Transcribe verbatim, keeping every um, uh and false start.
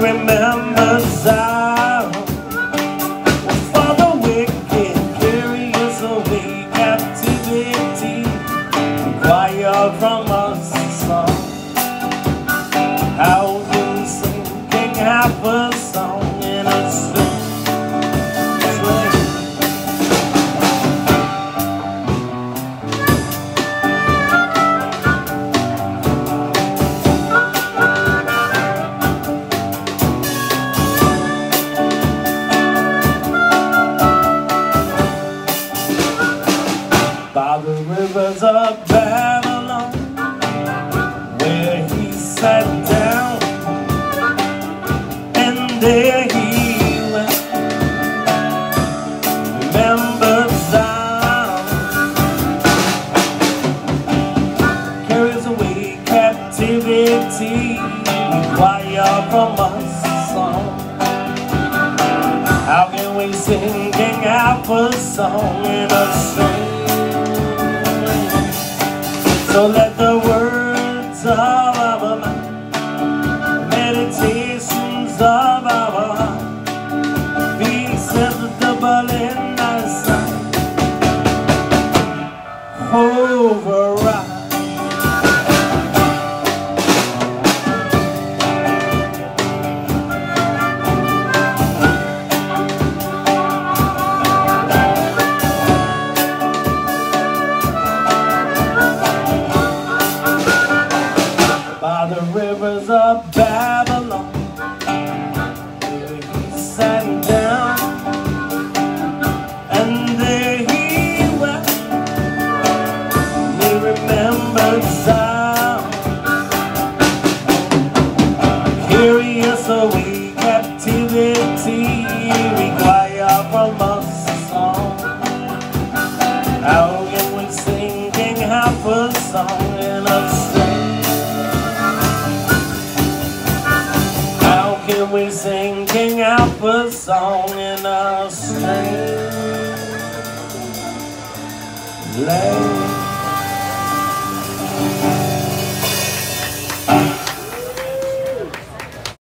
remember Zion. For the wicked carry us away captivity, require from us a song. How can we sing King half a song in a swing? By the rivers of Babylon, where he sat down, and there he went. Remember Zion, carries away captivity, require from us a song. How can we sing King Alpha's song in a string? So let the words of our mouth, meditations of our heart, be acceptable in our sight. Override. By the rivers of Babylon, where he sat down, and there he wept. He remembered Zion, carry us away captivity, require from us a song. How can we sing King half a song in a string? Can we sing King Alpha's song in a string?